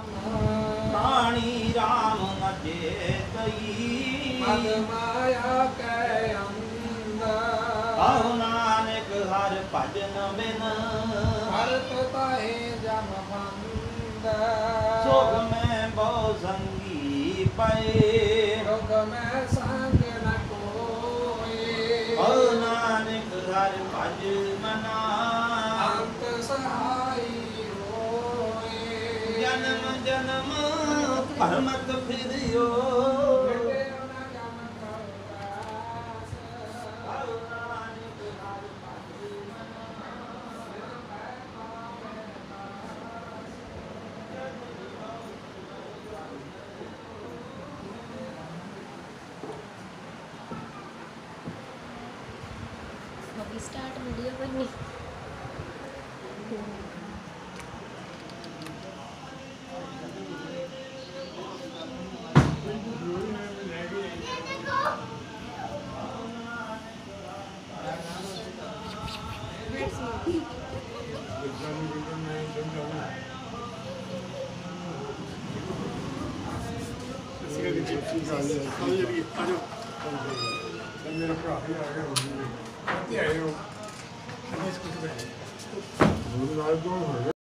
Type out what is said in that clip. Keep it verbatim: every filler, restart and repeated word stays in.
प्राणी राम न जेतई मद माया कै अंदर अहो नानक हर भजन बिन भरत ताहे जम बंद सुख में बहु संगी पाए दुख में संग न कोई अहो नानक हर भज मना अंत सहाई होए जन्म जन्म भरमत फिरियो मिटे न जम करवास अहो नानक हर भज अभी स्टार्ट वीडियो बननी मेरा भरा भी आ गया आए हो